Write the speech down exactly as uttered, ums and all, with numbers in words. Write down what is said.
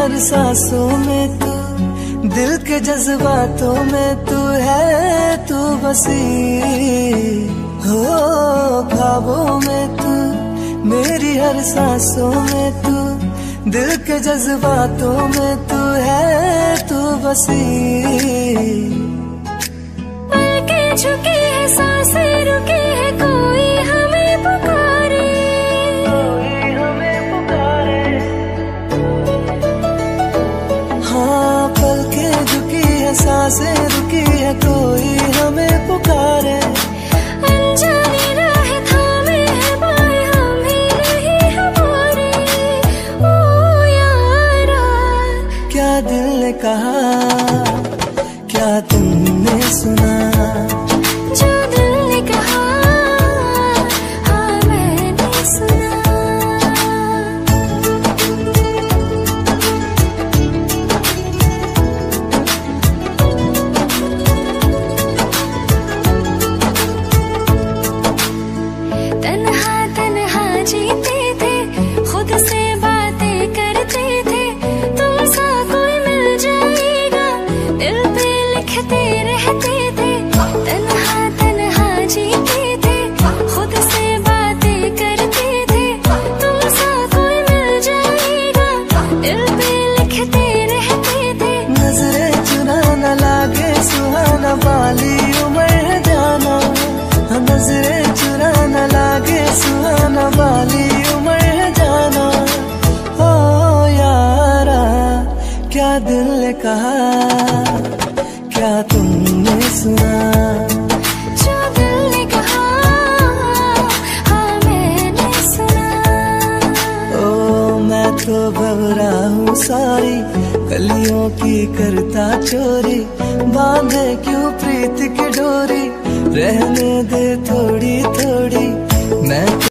हर सांसों में तू, दिल के जज्बातों में तू है, तू बसी हो ख्वाबों में तू, मेरी हर सांसों में तू, दिल के जज्बातों में तू है, तू बसी। पलकें झुकी है, सांसें रुकी है, कोई हमें पुकारे, कोई हमें पुकारे। हाँ पलकें झुकी है, सांसें रुकी है, कोई हमें पुकारे। अनजानी राहें थामे है बाएं, हम ही नहीं हमारे। ओ यारा क्या दिल ने कहा, क्या तुमने सुना, जो दिल ने कहा हाँ मैंने सुना। तन्हा तन्हा जीते थे, खुद से बातें करते थे, तुम सा कोई मिल जाएगा, दिल पे लिखते रहते थे। तन्हा तन्हा जीते थे, खुद से बातें करते थे, तुम सा कोई मिल जाएगा, दिल पे लिखते रहते थे। नजरें चुरा न लागे सुहाना, वाली उम्र है जाना, नजरें चुरा न लागे सुहाना, वाली उम्र है जाना। ओ यारा क्या दिल ने कहा, क्या तुमने सुना, जो दिल ने कहा हाँ मैंने सुना। ओ मैं तो भवरा हूँ सारी, गलियों की करता चोरी, बांधे क्यों प्रीत की डोरी, रहने दे थोड़ी थोड़ी मैं